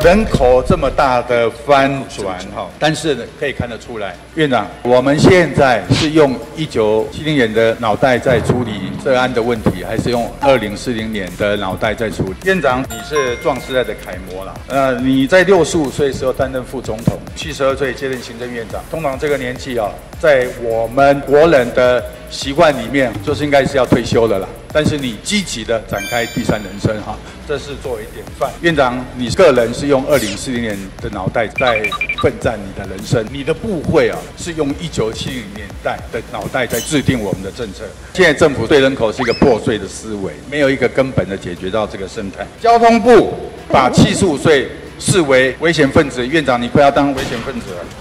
人口这么大的翻转哈，但是呢，可以看得出来，院长，我们现在是用1970年的脑袋在处理涉案的问题，还是用2040年的脑袋在处理？院长，你是壮时代的楷模啦。你在65岁的时候担任副总统，72岁接任行政院长。通常这个年纪啊，在我们国人的习惯里面，就是应该是要退休的啦。但是你积极的展开第三人生哈，这是作为典范。院长，你个人是用2040年的脑袋在奋战你的人生，你的部会啊是用1970年代的脑袋在制定我们的政策。现在政府对人口是一个破碎的思维，没有一个根本的解决到这个生态。交通部把75岁视为危险分子，院长你快要当危险分子了。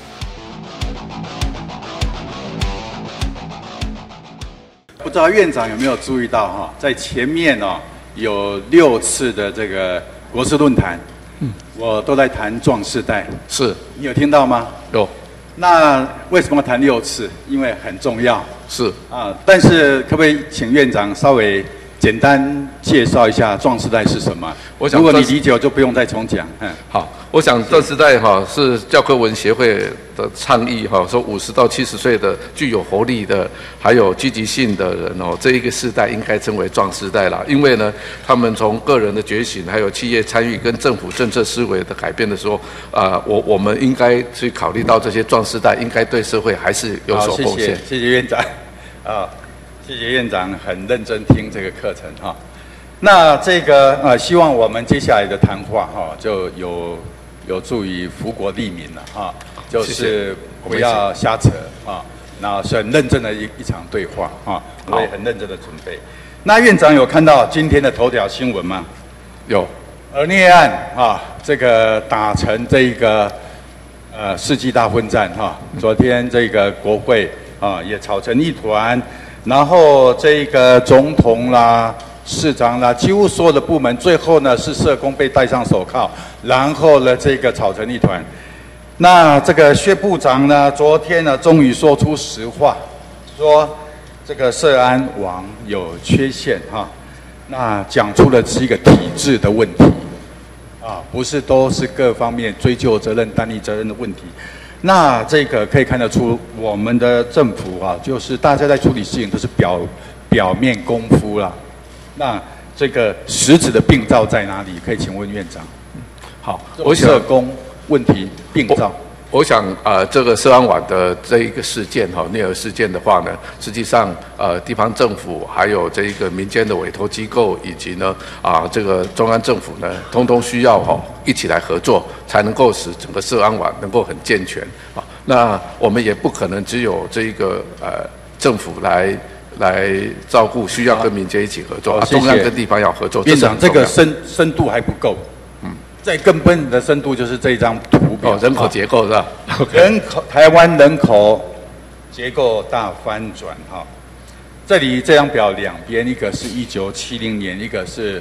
不知道院长有没有注意到哈，在前面哦有6次的这个国事论坛，我都在谈壮世代， 是你有听到吗？ 有。 那为什么谈6次？因为很重要。 是啊，但是可不可以请院长稍微简单介绍一下壮世代是什么？ 我想， 如果你理解，我就不用再重讲。 好，我想壮世代哈是教科文协会的倡议哈，说50到70岁的具有活力的，还有积极性的人哦，这一个世代应该称为壮世代啦。因为呢，他们从个人的觉醒，还有企业参与跟政府政策思维的改变的时候，我们应该去考虑到这些壮世代应该对社会还是有所贡献。 谢谢院长啊。谢谢院长很认真听这个课程哈。那这个希望我们接下来的谈话哈，就有助于福国利民了哈，就是不要瞎扯啊，那是很认真的一场对话啊，我也很认真的准备。那院长有看到今天的头条新闻吗？ 有， 尔涅案啊，这个打成这个世纪大混战哈，昨天这个国会啊也吵成一团。然后这个总统啦、市长啦，几乎所有的部门，最后呢是社工被戴上手铐，然后呢这个吵成一团。那这个薛部长呢，昨天呢终于说出实话，说这个涉安网有缺陷哈，那讲出的是一个体制的问题，不是都是各方面追究责任、担立责任的问题。那这个可以看得出，我们的政府啊，就是大家在处理事情都是表面功夫啦。那这个实质的病灶在哪里？可以请问院长。 好，我想社工问题病灶。 我想这个涉安网的这一个事件哈，聂耳事件的话呢，实际上地方政府还有这一个民间的委托机构，以及呢这个中央政府呢，通通需要一起来合作，才能够使整个涉安网能够很健全啊。那我们也不可能只有这一个政府来照顾，需要跟民间一起合作中央跟地方要合作。 院长，这个深度还不够。最根本的深度就是这一张图表， 人口结构是吧？ 台湾人口结构大翻转哈。这里这张表两边，一个是1970年，一个是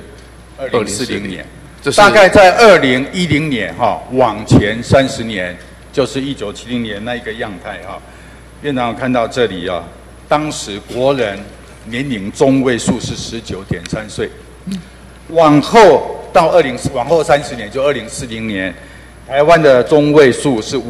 2040年，大概在2010年哈往前30年，就是1970年那一个样态哈。院长看到这里啊，当时国人年龄中位数是19.3岁，往后30年，就2040年，台湾的中位数是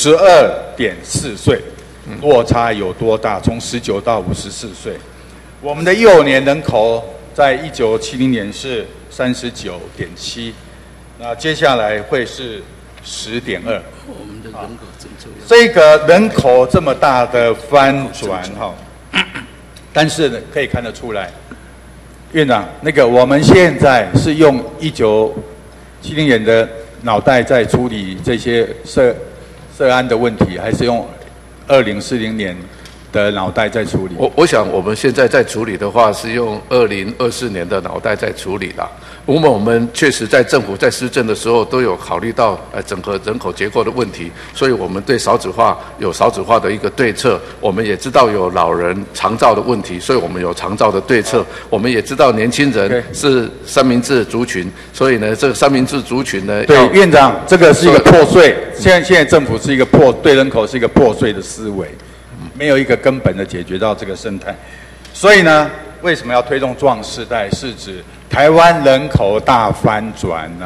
52.4岁，落差有多大？从19到54岁。我们的幼年人口在1970年是39.7，那接下来会是10.2。 我们的人口政策， 这个人口这么大的翻转哈，但是呢，可以看得出来。院长，我们现在是用1970年的脑袋在处理这些涉案的问题，还是用2040年的脑袋在处理？ 我想我们现在在处理的话，是用2024年的脑袋在处理啦。我们确实在政府在施政的时候都有考虑到整个人口结构的问题，所以我们对少子化有少子化的一个对策。我们也知道有老人长照的问题，所以我们有长照的对策。我们也知道年轻人是三明治族群，所以呢，这个三明治族群呢， 对院长，这个是一个破碎。现在政府是一个对人口是一个破碎的思维，没有一个根本的解决到这个生态。所以呢，为什么要推动壮世代？是指台湾人口大翻转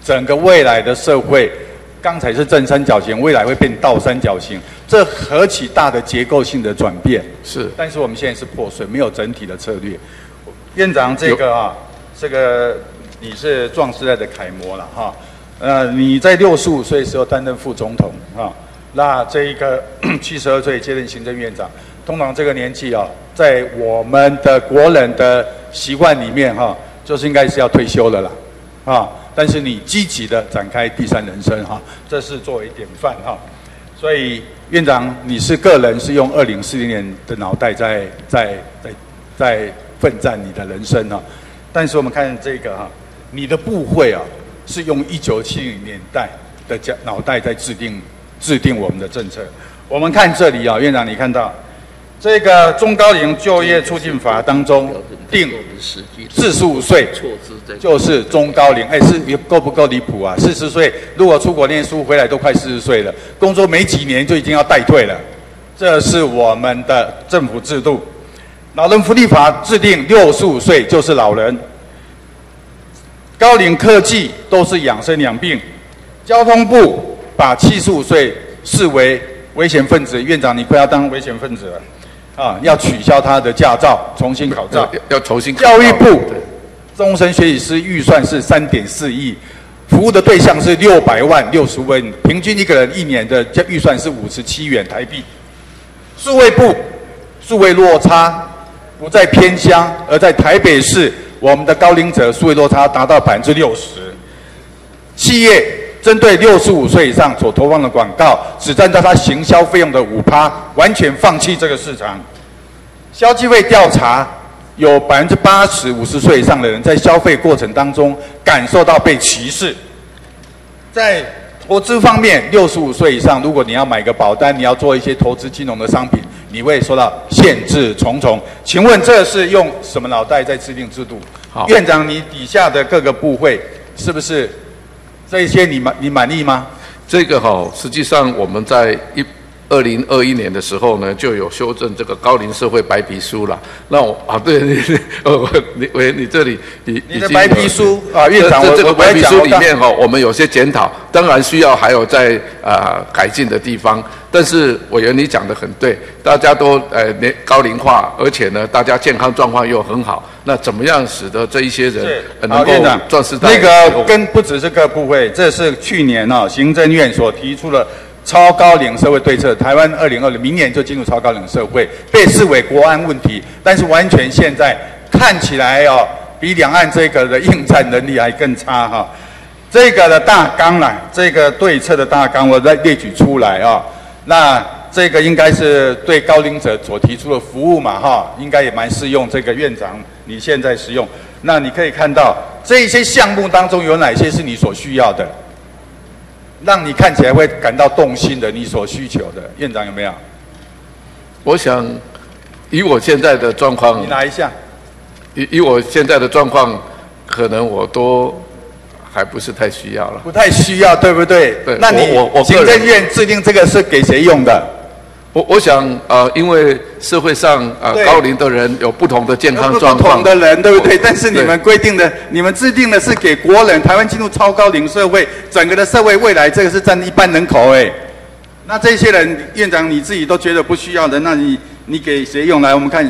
整个未来的社会，刚才是正三角形，未来会变倒三角形，这何其大的结构性的转变。 是， 但是我们现在是破碎，没有整体的策略。院长，这个你是壮世代的楷模了哈。你在65岁的时候担任副总统哈，那这一个72岁接任行政院长，通常这个年纪啊，在我们的国人的习惯里面哈，就是应该是要退休了啦，啊，但是你积极的展开第三人生哈，这是作为典范哈。所以院长，你是个人是用2040年的脑袋在奋战你的人生哈，但是我们看这个哈，你的部会啊。是用1970年代的脑袋在制定我们的政策。我们看这里啊，院长，你看到这个中高龄就业促进法当中定45岁就是中高龄，是够不够离谱啊？40岁如果出国念书回来都快40岁了，工作没几年就已经要待退了。这是我们的政府制度。老人福利法制定65岁就是老人。高龄科技都是养生养病，交通部把75岁视为危险分子，院长你快要当危险分子了，啊，要取消他的驾照，重新考照， 要重新考照。 教育部终身学习师预算是3.4亿，服务的对象是600万60位，平均一个人1年的预算是57元台币。数位部数位落差不在偏乡，而在台北市。我们的高龄者数位落差达到60%，企业针对65岁以上所投放的广告，只占到它行销费用的5%，完全放弃这个市场。消基会调查，有80%50岁以上的人在消费过程当中感受到被歧视。在投资方面，65岁以上，如果你要买个保单，你要做一些投资金融的商品，你会受到限制重重。请问这是用什么脑袋在制定制度？院长，你底下的各个部会是不是这一些你满意吗？ 这个实际上我们在2021年的时候呢，就有修正这个高龄社会白皮书了。那对你这里你的白皮书啊，院长， 这个白皮书里面我们有些检讨，当然需要还有在改进的地方。但是委员你讲得很对，大家都高龄化，而且呢，大家健康状况又很好，那怎么样使得这一些人能够壮世代？ 那个跟不只是各部会，这是去年行政院所提出的超高龄社会对策，台湾2020明年就进入超高龄社会，被视为国安问题，但是完全现在看起来比两岸这个的应战能力还更差哈。这个的大纲啦，这个对策的大纲我再列举出来啊。那这个应该是对高龄者所提出的服务嘛哈，应该也蛮适用。这个院长你现在使用，那你可以看到这些项目当中有哪些是你所需要的，让你看起来会感到动心的，你所需求的，院长有没有？ 我想，以我现在的状况， 你拿一下。 以我现在的状况，可能我都还不是太需要了。 不太需要，对不对？ 对。 那你行政院制定这个是给谁用的？ 我想因为社会上高龄的人有不同的健康状况， 不同的人，对不对？但是你们规定的，你们制定的是给国人，台湾进入超高龄社会，整个的社会未来这个是占一半人口哎。那这些人，院长你自己都觉得不需要的，那你给谁用？来，我们看。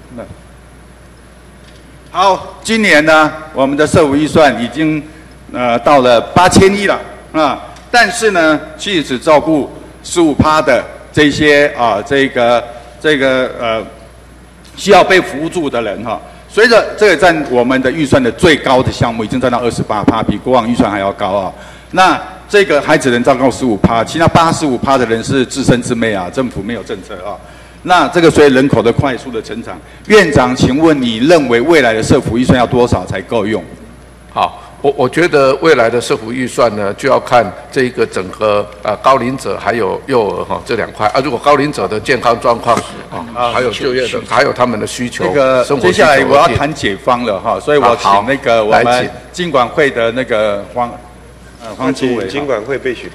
好，今年呢，我们的社福预算已经到了8000亿了啊，但是呢，其实只照顾15%的这些需要被扶助的人哈。随着这个占我们的预算的最高的项目已经占到28%，比过往预算还要高啊。那这个还只能照顾15%，其他85%的人是自生自灭啊，政府没有政策啊。那这个随着人口的快速的成长，院长，请问你认为未来的社福预算要多少才够用？ 好，我觉得未来的社福预算呢，就要看这个整个高龄者还有幼儿这两块啊。如果高龄者的健康状况还有就业的，还有他们的需求， 这个接下来我要谈解方了哈，所以我请那个我们金管会的那个黄主委， 金管会备询。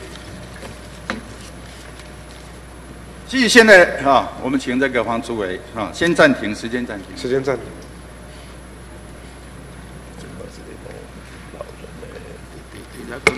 其实现在我们请这个黄主委先暂停，时间暂停。 时间暂停。 这个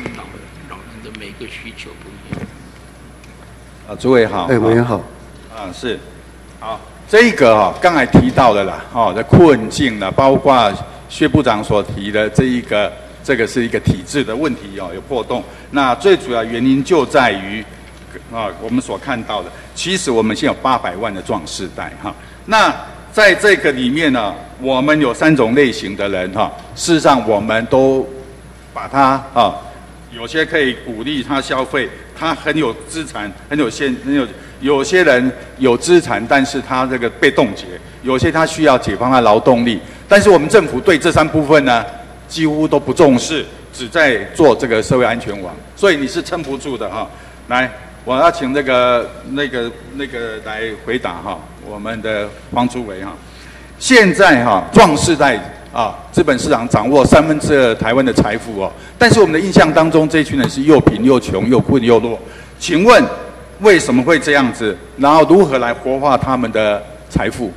个需求不一样。 诸位好， 委员好， 是，好，这个刚才提到的啦，的困境呢，包括薛部长所提的这个是一个体制的问题有破洞。那最主要原因就在于我们所看到的，其实我们现在有800万的壮世代那在这个里面呢，我们有3种类型的人事实上我们都把它有些可以鼓励他消费，他很有资产，有些人有资产，但是他这个被冻结，有些他需要解放他劳动力，但是我们政府对这3部分呢，几乎都不重视，只在做这个社会安全网，所以你是撑不住的来，我要请那个来回答我们的黄竹维现在壮世代资本市场掌握2/3台湾的财富但是我们的印象当中，这群人是又贫又穷又困又弱。请问为什么会这样子？然后如何来活化他们的财富？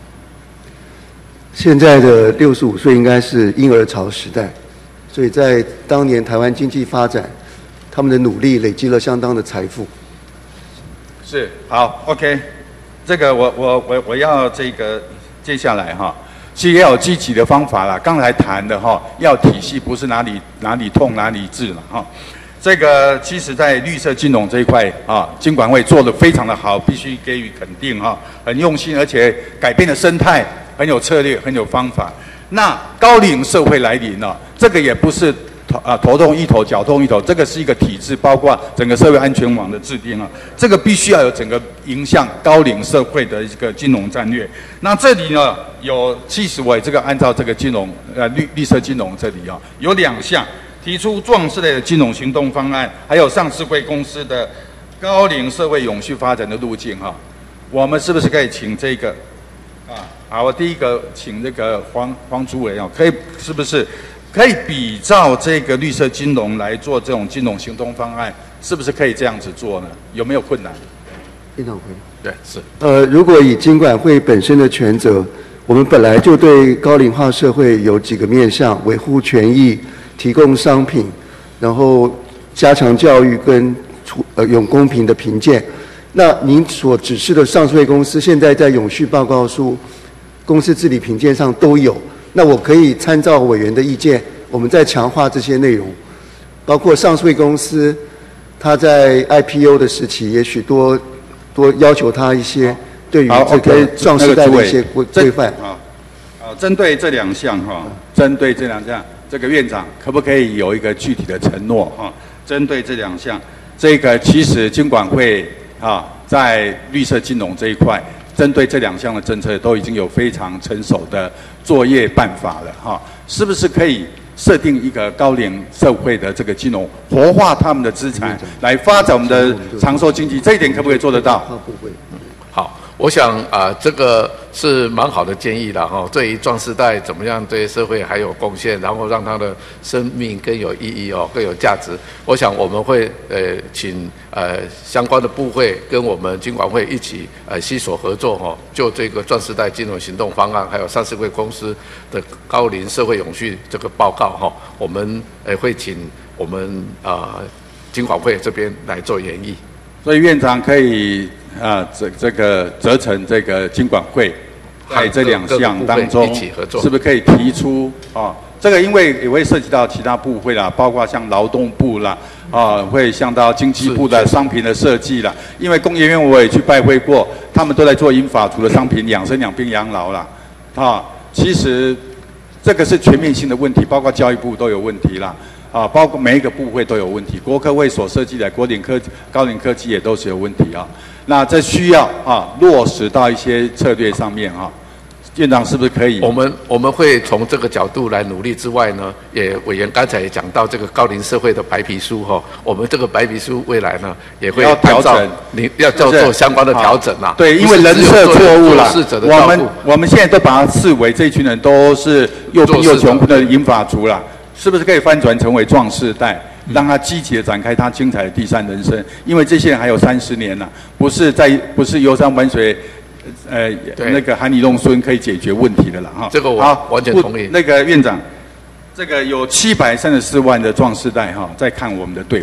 现在的65岁应该是婴儿潮时代，所以在当年台湾经济发展，他们的努力累积了相当的财富。 是，好 ，OK， 这个我要这个接下来其实也有积极的方法啦。刚才谈的要体系，不是哪里痛哪里治了这个其实在绿色金融这一块金管会做得非常的好，必须给予肯定很用心，而且改变了生态，很有策略，很有方法。那高龄社会来临这个也不是头痛医头，脚痛医头，这个是一个体制，包括整个社会安全网的制定这个必须要有整个迎向高龄社会的一个金融战略。那这里呢有70位，这个按照这个金融绿色金融这里有2项提出壮世代的金融行动方案，还有上市柜公司的高龄社会永续发展的路径我们是不是可以请这个好，我第一个请这个黄主委是不是可以比照这个绿色金融来做这种金融行动方案，是不是可以这样子做呢？有没有困难？ 非常会。 对，是。 如果以金管会本身的权责，我们本来就对高龄化社会有几个面向：维护权益、提供商品，然后加强教育跟永公平的评鉴。那您所指示的上市会公司，现在在永续报告书、公司治理评鉴上都有。那我可以参照委员的意见，我们再强化这些内容，包括上市公司，它在 IPO 的时期，也许多要求它一些对于这个壮世代的一些规范。 针对这2项这个院长可不可以有一个具体的承诺针对这2项，这个其实金管会在绿色金融这一块。针对这2项的政策都已经有非常成熟的作业办法了是不是可以设定一个高龄社会的这个金融，活化他们的资产，来发展我们的长寿经济？这一点可不可以做得到？ 好。我想这个是蛮好的建议的对于壮世代怎么样对社会还有贡献，然后让他的生命更有意义更有价值。我想我们会请相关的部会跟我们金管会一起携手合作就这个壮世代金融行动方案，还有上市柜公司的高龄社会永续这个报告我们会请我们金管会这边来做研议。 所以院长可以这个责成这个金管会在这2项当中，是不是可以提出这个因为也会涉及到其他部会啦，包括像劳动部啦会像到经济部的商品的设计啦。因为工研院我也去拜会过，他们都在做银发族的商品养生养病养老啦其实这个是全面性的问题，包括教育部都有问题啦。包括每一个部会都有问题，国科会所设计的高龄科技也都是有问题那这需要落实到一些策略上面院长是不是可以？ 我们会从这个角度来努力之外呢，也委员刚才也讲到这个高龄社会的白皮书我们这个白皮书未来呢也会调整， 你要做相关的调整对，因为人设错误了，我们现在都把它视为这一群人都是又贫又穷的银发族啦。是不是可以翻转成为壮世代，让他积极的展开他精彩的第3人生？因为这些人还有30年呢，不是游山玩水，那个含饴弄孙可以解决问题的了这个我完全同意。 那个院长，这个有734万的壮世代在看我们的对话，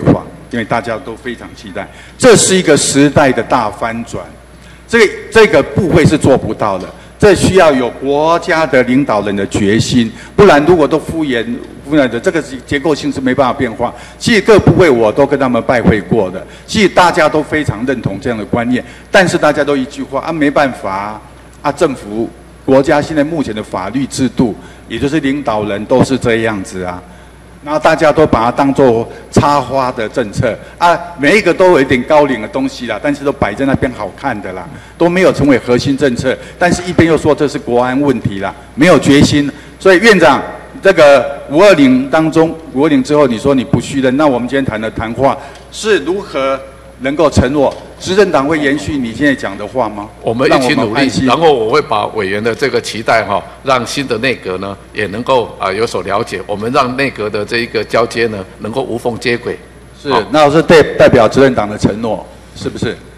因为大家都非常期待，这是一个时代的大翻转，这个不会是做不到的。这需要有国家的领导人的决心，不然如果都敷衍的，这个结构性是没办法变化。其实各部会我都跟他们拜会过的，其实大家都非常认同这样的观念，但是大家都一句话啊，没办法啊，政府国家现在目前的法律制度，也就是领导人都是这样子啊。然后大家都把它当作插花的政策啊，每一个都有一点高领的东西啦，但是都摆在那边好看的啦，都没有成为核心政策。但是一边又说这是国安问题啦，没有决心。所以院长，这个520当中，520之后你说你不续任，那我们今天谈的谈话是如何能够承诺执政党会延续你现在讲的话吗？ 我们一起努力，然后我会把委员的这个期待让新的内阁呢也能够有所了解，我们让内阁的这一个交接呢能够无缝接轨。 是，那是代表执政党的承诺，是不是？